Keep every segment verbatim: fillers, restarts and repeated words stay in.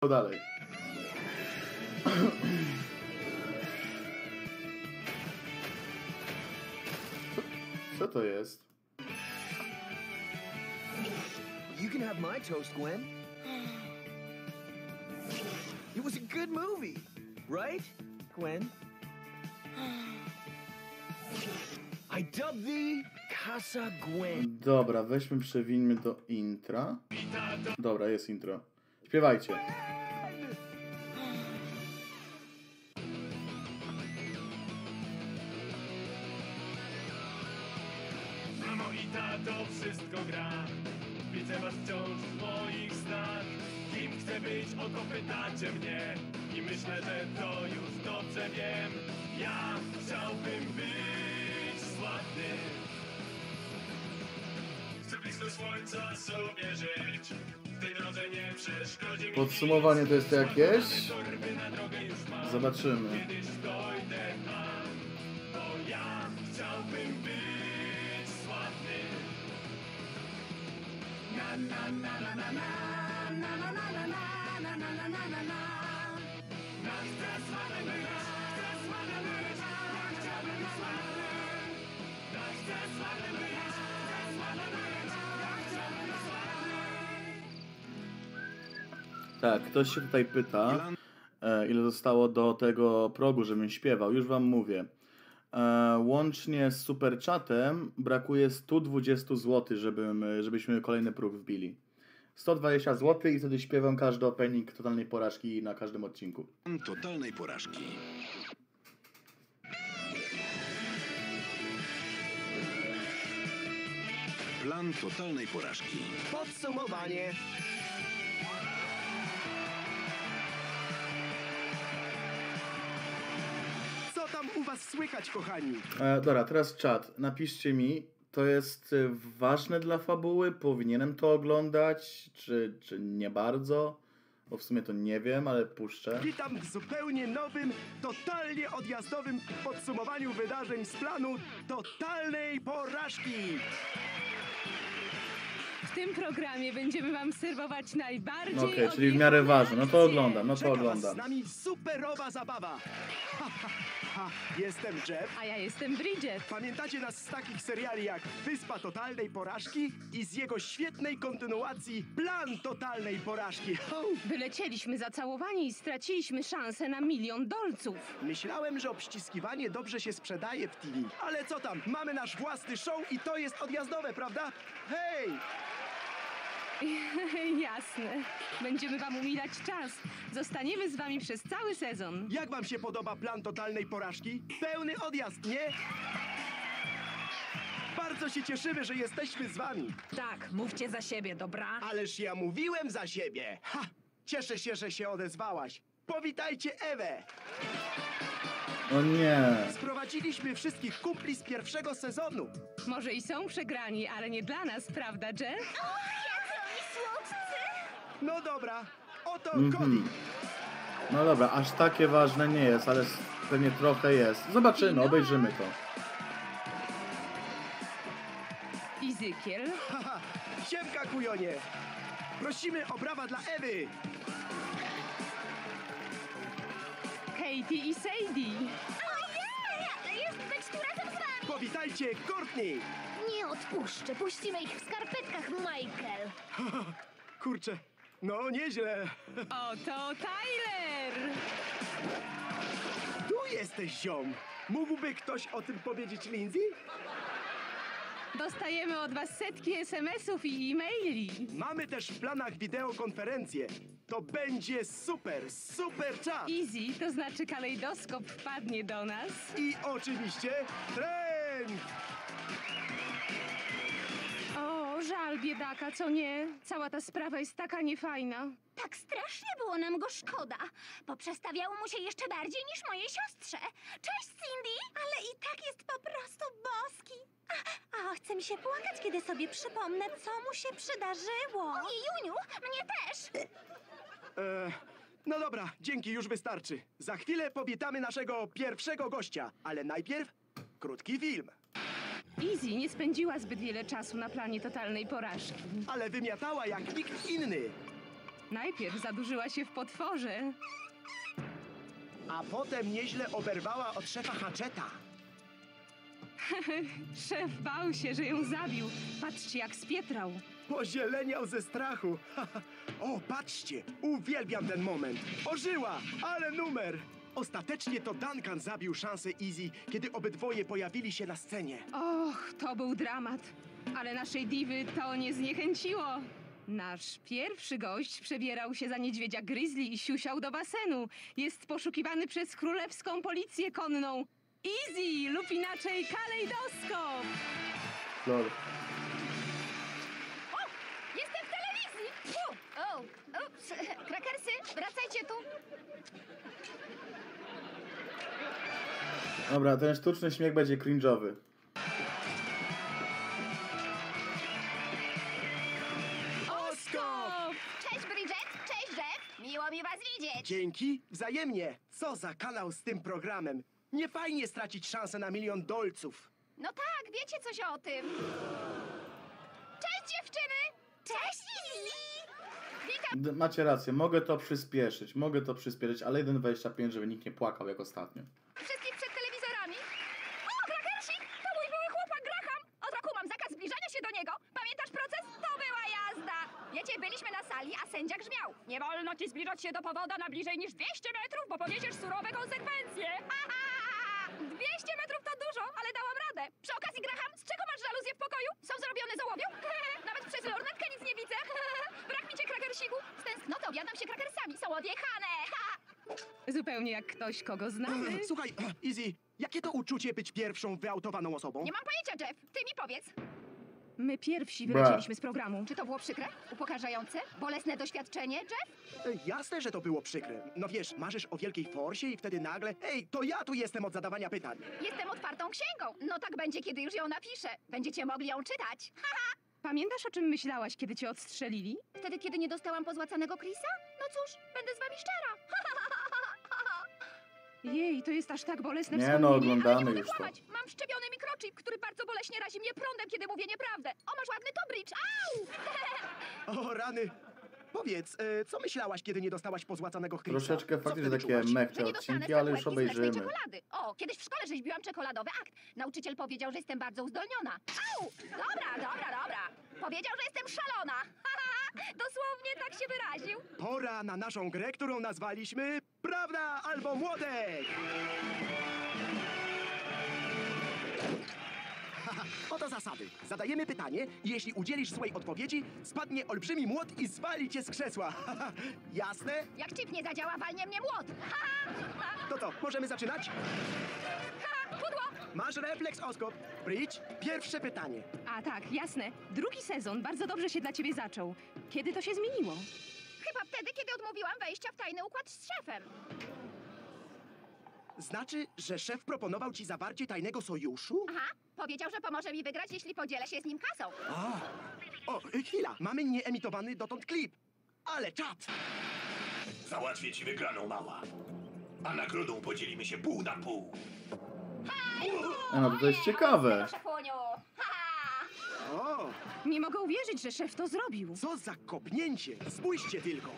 Co dalej? Co to jest? You can have my toast, Gwen. It was a good movie, right, Gwen? I dubbed thee Casa Gwen. Dobra, weźmy, przewińmy do intra. Dobra, jest intro. Śpiewajcie. Mamo i tato, wszystko gra. Widzę was wciąż w moich snach. Kim chcę być, o to pytacie mnie. I myślę, że to już dobrze wiem. Ja chciałbym być sławny. Chcę blisko słońca sobie żyć. W tej drodze nie przeszkodzi mi. Podsumowanie to jest jakieś? Zobaczymy. Kiedyś dojdę tam, bo ja chciałbym być sławny. Na na na na na na na na na na na na na na na na. Ja chcę sławny być, chcę sławny być, ja chciałbym być sławny. Ja chcę sławny być, chcę sławny być, ja chciałbym być sławny. Tak, ktoś się tutaj pyta, e, ile zostało do tego progu, żebym śpiewał. Już wam mówię. E, łącznie z super czatem brakuje sto dwadzieścia złotych, żebym, żebyśmy kolejny próg wbili. sto dwadzieścia złotych i wtedy śpiewam każdy opening totalnej porażki na każdym odcinku. Totalnej porażki. Plan totalnej porażki. Podsumowanie. Co tam u was słychać, kochani? E, dobra, teraz czat. Napiszcie mi, to jest e, ważne dla fabuły? Powinienem to oglądać? Czy, czy nie bardzo? Bo w sumie to nie wiem, ale puszczę. Witam w zupełnie nowym, totalnie odjazdowym podsumowaniu wydarzeń z planu totalnej porażki. W tym programie będziemy wam serwować najbardziej Okej, czyli w miarę ważne. No to oglądam, no to Czeka was z oglądam. nami superowa zabawa. Ha, ha, ha. Jestem Jeff. A ja jestem Bridget. Pamiętacie nas z takich seriali jak Wyspa Totalnej Porażki i z jego świetnej kontynuacji Plan Totalnej Porażki. Ho! Wylecieliśmy zacałowani i straciliśmy szansę na milion dolców. Myślałem, że obściskiwanie dobrze się sprzedaje w T V. Ale co tam, mamy nasz własny show i to jest odjazdowe, prawda? Hej! Jasne. Będziemy wam umilać czas. Zostaniemy z wami przez cały sezon. Jak wam się podoba Plan Totalnej Porażki? Pełny odjazd, nie? Bardzo się cieszymy, że jesteśmy z wami. Tak, mówcie za siebie, dobra? Ależ ja mówiłem za siebie. Ha! Cieszę się, że się odezwałaś. Powitajcie Ewę. O nie. Sprowadziliśmy wszystkich kumpli z pierwszego sezonu. Może i są przegrani, ale nie dla nas, prawda, Jeff? No dobra, oto Mhm. Cody. No dobra, aż takie ważne nie jest, ale s- pewnie trochę jest. Zobaczymy, obejrzymy to. Ezekiel, Haha, siemka kujonie. Prosimy o brawa dla Ewy. Katie i Sadie. Ojej! Jest być tu razem z wami! Powitajcie Courtney. Nie odpuszczę, puścimy ich w skarpetkach, Michael. Kurczę, no nieźle. Oto Tyler. Tu jesteś, ziom. Mógłby ktoś o tym powiedzieć Lindsay? Dostajemy od was setki es em esów i e-maili. Mamy też w planach wideokonferencję. To będzie super, super czas. Easy, to znaczy kalejdoskop wpadnie do nas. I oczywiście trend. O, żal biedaka, co nie? Cała ta sprawa jest taka niefajna. Tak strasznie było nam go szkoda. Poprzestawiało mu się jeszcze bardziej niż mojej siostrze. Cześć, Cindy! Ale i tak jest po prostu boski. A, a chce mi się płakać, kiedy sobie przypomnę, co mu się przydarzyło. Juniu, mnie też! E, no dobra, dzięki, już wystarczy. Za chwilę powitamy naszego pierwszego gościa, ale najpierw krótki film. Easy nie spędziła zbyt wiele czasu na planie totalnej porażki. Ale wymiatała jak nikt inny. Najpierw zadłużyła się w potworze. A potem nieźle oberwała od szefa Hatcheta. Szef bał się, że ją zabił. Patrzcie, jak spietrał. Pozieleniał ze strachu. O, patrzcie, uwielbiam ten moment. Ożyła, ale numer. Ostatecznie to Duncan zabił szansę Easy, kiedy obydwoje pojawili się na scenie. Och, to był dramat. Ale naszej diwy to nie zniechęciło. Nasz pierwszy gość przebierał się za niedźwiedzia Grizzly i siusiał do basenu. Jest poszukiwany przez królewską policję konną. Easy lub inaczej kalejdoskop. Lol. Jestem w telewizji! Fu! O, ups, krakersy, wracajcie tu! Dobra, ten sztuczny śmiech będzie cringe'owy. Oskop! Cześć, Bridget! Cześć, Jeff! Miło mi was widzieć! Dzięki, wzajemnie. Co za kanał z tym programem. Nie fajnie stracić szansę na milion dolców. No tak, wiecie coś o tym. Cześć, dziewczyny! Cześć, Lili! Witam! D- Macie rację, mogę to przyspieszyć, mogę to przyspieszyć, ale jeden dwadzieścia pięć, żeby nikt nie płakał jak ostatnio. Wszystkich przed telewizorami. O, krakersik! To mój były chłopak Graham! Od roku mam zakaz zbliżania się do niego. Pamiętasz proces? To była jazda! Wiecie, byliśmy na sali, a sędzia grzmiał. Nie wolno ci zbliżać się do powoda na bliżej niż dwieście metrów, bo poniesiesz surowe konsekwencje. dwieście metrów to dużo, ale dałam radę. Przy okazji, Graham, z czego masz żaluzje w pokoju? Są zrobione z ołowiu? Nawet przez lornetkę nic nie widzę. Brak mi cię, krakersiku. Z tęsknoty obiadam się krakersami. Są odjechane. Zupełnie jak ktoś, kogo znamy. Słuchaj, Easy, jakie to uczucie być pierwszą wyautowaną osobą? Nie mam pojęcia, Jeff. Ty mi powiedz. My pierwsi Bra. wylecieliśmy z programu. Czy to było przykre? Upokarzające? Bolesne doświadczenie, Jeff? E, Jasne, że to było przykre. No wiesz, marzysz o wielkiej forsie i wtedy nagle... Ej, to ja tu jestem od zadawania pytań. Jestem otwartą księgą. No tak będzie, kiedy już ją napiszę. Będziecie mogli ją czytać. Pamiętasz, o czym myślałaś, kiedy cię odstrzelili? Wtedy, kiedy nie dostałam pozłacanego Chrisa? No cóż, będę z wami szczera. Jej, to jest aż tak bolesne Nie wspomnienie. no, Ale oglądamy nie mogę już to. kłamać. Mam wszczepiony mikrochip, który bardzo boleśnie razi mnie prądem, kiedy mówię nieprawdę. O, masz ładny tobridge. Au! O, rany. Powiedz, e, co myślałaś, kiedy nie dostałaś pozłacanego Chrisa? Troszeczkę Co faktycznie wtedy takie czułaś? mech Że te nie dostanę odcinki, ale już statuetki z mlecznej obejrzymy. czekolady. O, kiedyś w szkole rzeźbiłam czekoladowy akt. Nauczyciel powiedział, że jestem bardzo uzdolniona. Au! Dobra, dobra, dobra. Powiedział, że jestem szalona. Dosłownie tak się wyraził. Pora na naszą grę, którą nazwaliśmy Prawda albo Młotek. Haha, oto zasady. Zadajemy pytanie i jeśli udzielisz złej odpowiedzi, spadnie olbrzymi młot i zwali cię z krzesła. Haha, jasne? Jak chip nie zadziała, walnie mnie młot. To co, możemy zaczynać? Ha, pudło. Masz refleks, Oskop. Bridge, pierwsze pytanie. A tak, jasne. Drugi sezon bardzo dobrze się dla ciebie zaczął. Kiedy to się zmieniło? Chyba wtedy, kiedy odmówiłam wejścia w tajny układ z szefem. Znaczy, że szef proponował ci zawarcie tajnego sojuszu? Aha, powiedział, że pomoże mi wygrać, jeśli podzielę się z nim kasą. A. O, chwila, mamy nieemitowany dotąd klip. Ale czad! Załatwię ci wygraną, mała. A nagrodą podzielimy się pół na pół. A no, to jest ciekawe. Tego szefuniu. Ha! O, Nie mogę uwierzyć, że szef to zrobił. co za kopnięcie! Spójrzcie tylko!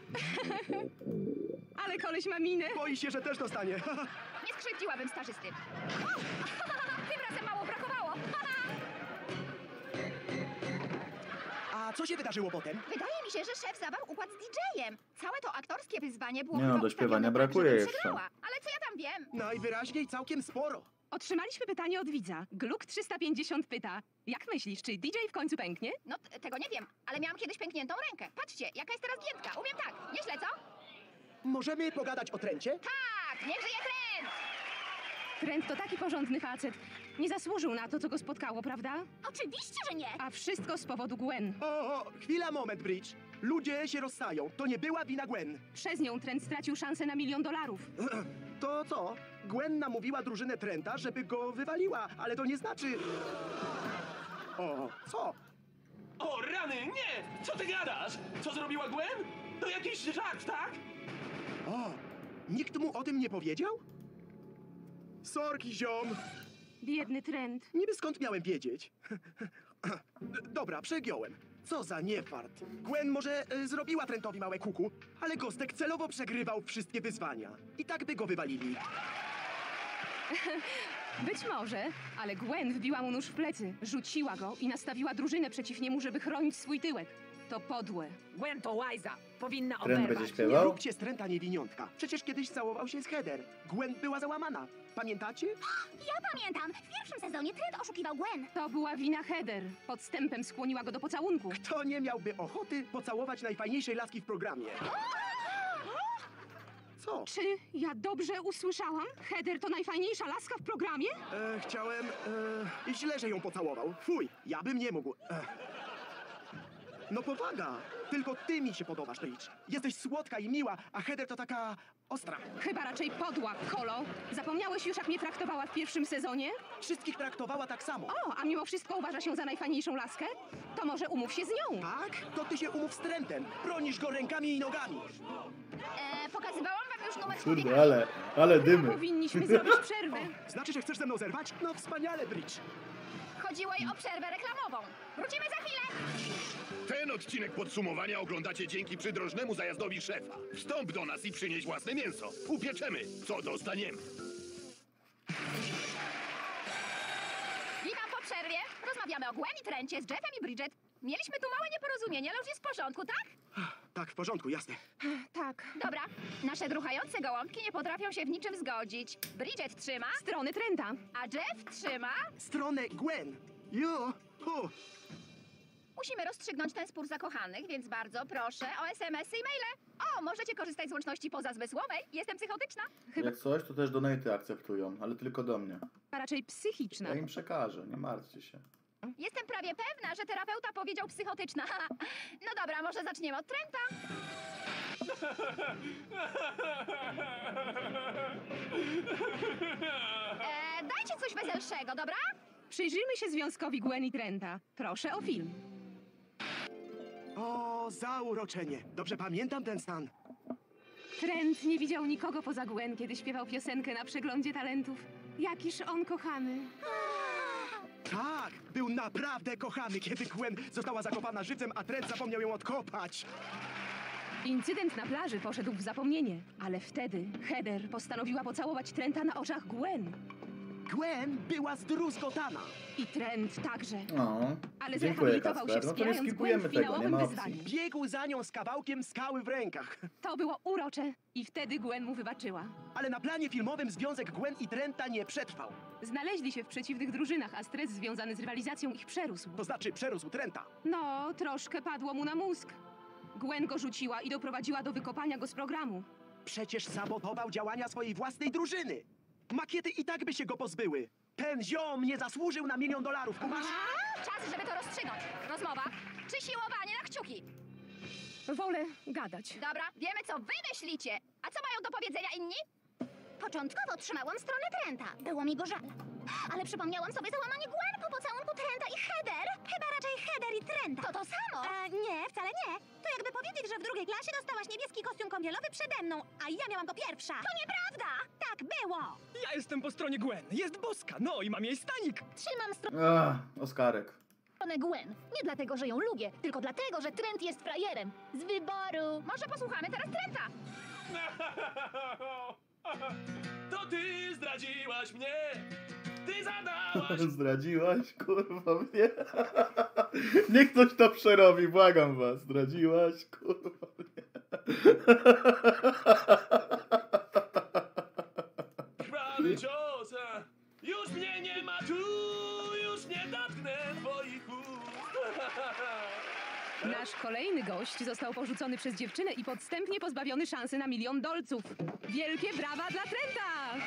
Ale koleś ma minę. Boi się, że też dostanie. Nie skrzywdziłabym stażysty. Tym razem mało brakowało. A co się wydarzyło potem? Wydaje mi się, że szef zawarł układ z didżejem. Całe to aktorskie wyzwanie było Nie no, chyba do śpiewania ustawione tak, brakuje żebym jeszcze. przegrała. Ale co ja tam wiem? Najwyraźniej całkiem sporo. Otrzymaliśmy pytanie od widza. Gluk trzysta pięćdziesiąt pyta. Jak myślisz, czy D J w końcu pęknie? No, t- tego nie wiem, ale miałam kiedyś pękniętą rękę. Patrzcie, jaka jest teraz giętka. Umiem tak. Nieźle, co? Możemy pogadać o trencie? Tak, niech żyje trend! Trent to taki porządny facet. Nie zasłużył na to, co go spotkało, prawda? Oczywiście, że nie. A wszystko z powodu Gwen. O, o, chwila, moment, Bridge. Ludzie się rozstają. To nie była wina Gwen. Przez nią Trent stracił szansę na milion dolarów. To co? Gwen namówiła drużynę Trenta, żeby go wywaliła, ale to nie znaczy... O, co? O, rany, nie! Co ty gadasz? Co zrobiła Gwen? To jakiś żart, tak? O, nikt mu o tym nie powiedział? Sorki, ziom. Biedny Trent. Niby skąd miałem wiedzieć? Dobra, przegiąłem. Co za niefart. Gwen może y, zrobiła Trentowi małe kuku, ale Gostek celowo przegrywał wszystkie wyzwania. I tak by go wywalili. Być może, ale Gwen wbiła mu nóż w plecy, rzuciła go i nastawiła drużynę przeciw niemu, żeby chronić swój tyłek. To podłe. Gwen to łajza. Powinna Trent będzie oberwać. Nie śpiewał? róbcie z Trenta niewiniątka. Przecież kiedyś całował się z Heather. Gwen była załamana. Pamiętacie? Ja pamiętam, w pierwszym sezonie Trent oszukiwał Gwen. To była wina Heather. Podstępem skłoniła go do pocałunku. Kto nie miałby ochoty pocałować najfajniejszej laski w programie? Co? Czy ja dobrze usłyszałam? Heather to najfajniejsza laska w programie? E, chciałem... E, źle, że ją pocałował. Fuj, ja bym nie mógł. E. No powaga! Tylko ty mi się podobasz, Rich. Jesteś słodka i miła, a Heather to taka... ostra. Chyba raczej podła, Kolo. Zapomniałeś już, jak mnie traktowała w pierwszym sezonie? Wszystkich traktowała tak samo. O, a mimo wszystko uważa się za najfajniejszą laskę? To może umów się z nią. Tak? To ty się umów z Trentem. Bronisz go rękami i nogami. E, pokazywałam wam już numer Kurde, ale, ale dymy. Powinniśmy zrobić przerwę. Znaczy, że chcesz ze mną zerwać? No wspaniale, Bridge. Chodziło jej o przerwę reklamową. Wrócimy za chwilę. Ten odcinek podsumowania oglądacie dzięki przydrożnemu zajazdowi szefa. Wstąp do nas i przynieś własne mięso. Upieczemy, co dostaniemy. Witam po przerwie. Rozmawiamy o Gwen i Trencie z Jeffem i Bridget. Mieliśmy tu małe nieporozumienie, ale już jest w porządku, tak? Tak, w porządku, jasne. Tak. Dobra. Nasze druchające gołąbki nie potrafią się w niczym zgodzić. Bridget trzyma, Strony Trenta. a Jeff trzyma. Stronę Gwen. Jo, hu. Musimy rozstrzygnąć ten spór zakochanych, więc bardzo proszę o es em esy i maile. O, możecie korzystać z łączności pozazmysłowej. Jestem psychotyczna. Chyba Jak coś, to też donaty akceptują, ale tylko do mnie. raczej psychiczna. Ja im przekażę, nie martwcie się. Jestem prawie pewna, że terapeuta powiedział psychotyczna. No dobra, może zaczniemy od Trenta. E, dajcie coś weselszego, dobra? Przyjrzyjmy się związkowi Gwen i Trenta. Proszę o film. O, zauroczenie. Dobrze pamiętam ten stan. Trent nie widział nikogo poza Gwen, kiedy śpiewał piosenkę na przeglądzie talentów. Jakiż on kochany. Tak, był naprawdę kochany, kiedy Gwen została zakopana żywcem, a Trent zapomniał ją odkopać. Incydent na plaży poszedł w zapomnienie, ale wtedy Heather postanowiła pocałować Trenta na oczach Gwen. Gwen była zdruzgotana. I Trent także. No, Ale dziękuję zrehabilitował się, Kacper. No to nie wspierając Gwen skipujemy w tego, nie finałowym ma opcji. wyzwaniu. Biegł za nią z kawałkiem skały w rękach. To było urocze. I wtedy Gwen mu wybaczyła. Ale na planie filmowym związek Gwen i Trenta nie przetrwał. Znaleźli się w przeciwnych drużynach, a stres związany z rywalizacją ich przerósł. To znaczy przerósł Trenta. No, troszkę padło mu na mózg. Gwen go rzuciła i doprowadziła do wykopania go z programu. Przecież sabotował działania swojej własnej drużyny. Makiety i tak by się go pozbyły. Ten ziom nie zasłużył na milion dolarów, kumasz? Czas, żeby to rozstrzygnąć. Rozmowa czy siłowanie na kciuki? Wolę gadać. Dobra, wiemy co wy myślicie. A co mają do powiedzenia inni? Początkowo trzymałam stronę Trenta. Było mi go żal. Ale przypomniałam sobie załamanie Gwen po pocałunku Trenta i Heather. Chyba raczej Heather i Trenta. To to samo? E, nie, wcale nie. To jakby powiedzieć, że w drugiej klasie dostałaś niebieski kostium kąpielowy przede mną, a ja miałam go pierwsza. To nieprawda! Tak było! Ja jestem po stronie Gwen. Jest boska, no i mam jej stanik. Trzymam Ach, Oskarek. stronę Gwen. Nie dlatego, że ją lubię, tylko dlatego, że Trent jest frajerem. Z wyboru. Może posłuchamy teraz Trenta. To ty zdradziłaś mnie! Ty zadałaś! Zdradziłaś, kurwa mnie. Niech ktoś to przerobi, błagam was. Zdradziłaś, kurwa mnie. Krwawy cios! a Już mnie nie ma tu! Już nie dotknę twoich ust! Nasz kolejny gość został porzucony przez dziewczynę i podstępnie pozbawiony szansy na milion dolców. Wielkie brawa dla Trenta!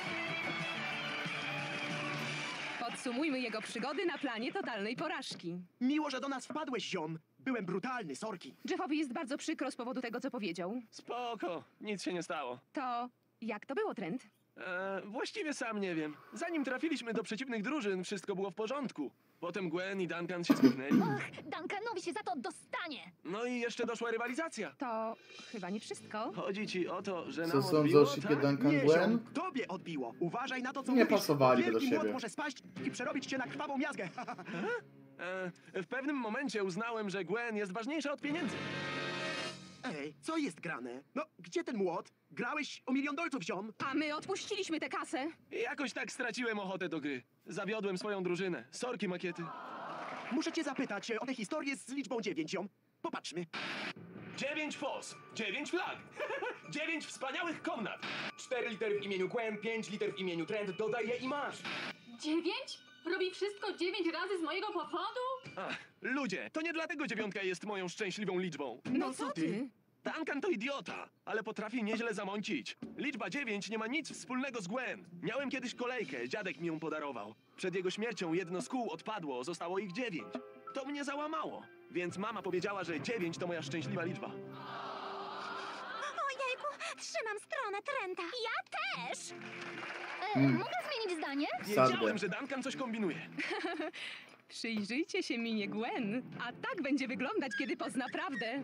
Podsumujmy jego przygody na planie totalnej porażki. Miło, że do nas wpadłeś, ziom. Byłem brutalny, sorki. Jeffowi jest bardzo przykro z powodu tego, co powiedział. Spoko, nic się nie stało. To jak to było, Trent? E, właściwie sam nie wiem. Zanim trafiliśmy do przeciwnych drużyn, wszystko było w porządku. Potem Gwen i Duncan się zgodnęli. Duncanowi się za to dostanie. No i jeszcze doszła rywalizacja. To chyba nie wszystko. Chodzi ci o to, że Co nam sądzą odbiło, o shipie tak? Duncan Nie, Gwen? ziom, tobie odbiło. Uważaj na to, co Nie mówisz. pasowali do Wielki siebie. młot może spaść i przerobić cię na krwawą miazgę. E, w pewnym momencie uznałem, że Gwen jest ważniejsza od pieniędzy. Ej, co jest grane? No, gdzie ten młot? Grałeś o milion dolców, ziom? A my odpuściliśmy tę kasę. Jakoś tak straciłem ochotę do gry. Zawiodłem swoją drużynę. Sorki, makiety. Muszę cię zapytać o tę historię z liczbą dziewięć, ziom. Popatrzmy. Dziewięć fos, dziewięć flag, dziewięć wspaniałych komnat. Cztery litery w imieniu Gwen, pięć liter w imieniu Trent, dodaj je i masz. Dziewięć? Robi wszystko dziewięć razy z mojego powodu? Ach, ludzie, to nie dlatego dziewiątka jest moją szczęśliwą liczbą. No co ty? Duncan to idiota, ale potrafi nieźle zamącić. Liczba dziewięć nie ma nic wspólnego z Gwen. Miałem kiedyś kolejkę, dziadek mi ją podarował. Przed jego śmiercią jedno z kół odpadło, zostało ich dziewięć. To mnie załamało, więc mama powiedziała, że dziewięć to moja szczęśliwa liczba. Ojejku, trzymam stronę Trenta. Ja też! E, Mogę zmienić zdanie? Wiedziałem, że Duncan coś kombinuje. Przyjrzyjcie się minie Gwen, a tak będzie wyglądać, kiedy pozna prawdę.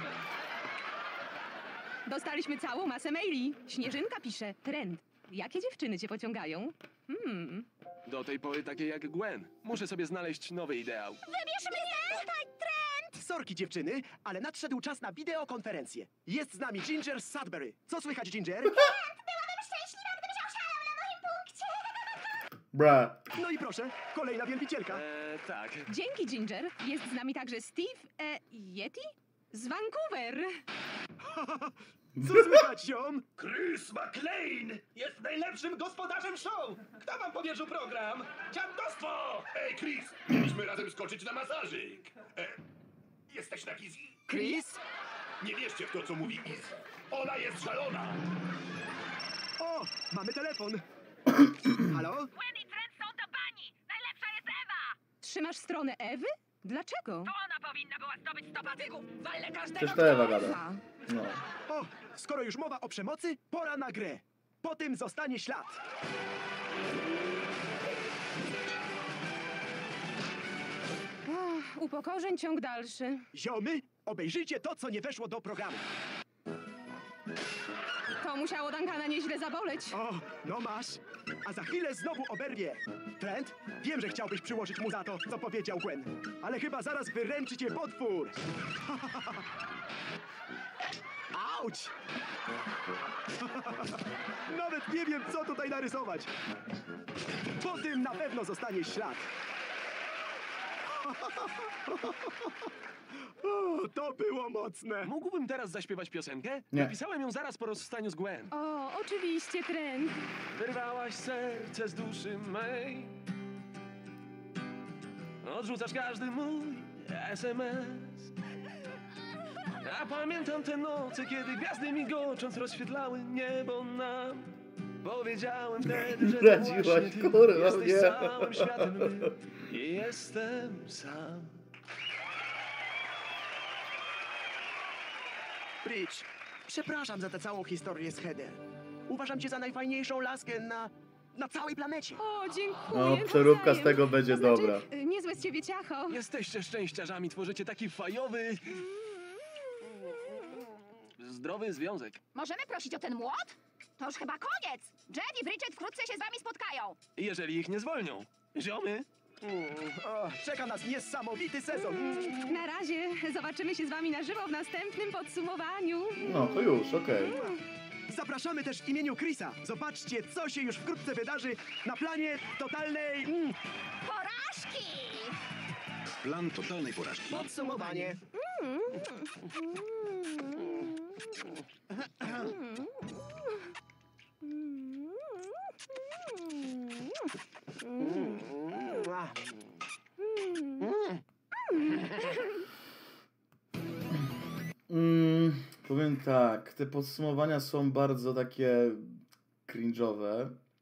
Dostaliśmy całą masę maili. Śnieżynka pisze, Trent, jakie dziewczyny cię pociągają? Hmm, Do tej pory takie jak Gwen. Muszę sobie znaleźć nowy ideał. Wybierz mnie! Tutaj Trent! Sorki, dziewczyny, ale nadszedł czas na wideokonferencję. Jest z nami Ginger z Sudbury. Co słychać, Ginger? Byłabym szczęśliwa, gdybyś oszalał na moim punkcie. Bra. No i proszę, kolejna wielbicielka. Eee, tak. dzięki Ginger. Jest z nami także Steve, e, Yeti? Z Vancouver. Co słychać, ziom? Chris McLean jest najlepszym gospodarzem show! Kto wam powierzył program? Dziadostwo! Ej, Chris, mieliśmy razem skoczyć na masażyk. E, jesteś taki z... Chris? Nie wierzcie w to, co mówi Iz. Ona jest szalona. O, mamy telefon. Halo? Gwen i Trent są do bani! Najlepsza jest Ewa! Trzymasz stronę Ewy? Dlaczego? To ona powinna była zdobyć sto patyków! Walę każdego! Przecież to Ewa gada. A, No. O, skoro już mowa o przemocy, pora na grę. Po tym zostanie ślad. Ach, upokorzeń ciąg dalszy. Ziomy, obejrzyjcie to, co nie weszło do programu. To musiało Duncana nieźle zaboleć. O, no masz. A za chwilę znowu oberwie. Trent, wiem, że chciałbyś przyłożyć mu za to, co powiedział Gwen. Ale chyba zaraz wyręczy cię potwór. Auć! Nawet nie wiem, co tutaj narysować. Po tym na pewno zostanie ślad. O, to było mocne. Mógłbym teraz zaśpiewać piosenkę? Nie. Napisałem ją zaraz po rozstaniu z Gwen. O, oczywiście, Trent. Wyrwałaś serce z duszy mej. Odrzucasz każdy mój es em es. Ja pamiętam te noce, kiedy gwiazdy migocząc rozświetlały niebo nam. Powiedziałem wtedy, że to Zdradziłaś, właśnie ty kurwa, jesteś nie. całym światem mym. I jestem sam. Bridge, przepraszam za tę całą historię z Heather. Uważam cię za najfajniejszą laskę na, na całej planecie. O, dziękuję. No, przeróbka z nawzajem. tego będzie To znaczy, dobra. y, Niezłe z ciebie ciacho. Jesteście szczęściarzami, tworzycie taki fajowy, zdrowy związek. Możemy prosić o ten młot? To już chyba koniec. Jed i Bridget wkrótce się z wami spotkają. Jeżeli ich nie zwolnią. Ziomy, Mm, o, czeka nas niesamowity sezon. Na razie. Zobaczymy się z wami na żywo w następnym podsumowaniu. No, to już, okej. Zapraszamy też w imieniu Chrisa. Zobaczcie, co się już wkrótce wydarzy na planie totalnej... Mm, Porażki! Plan totalnej porażki. podsumowanie. Mm, ah. Mm, powiem tak, te podsumowania są bardzo takie cringe'owe.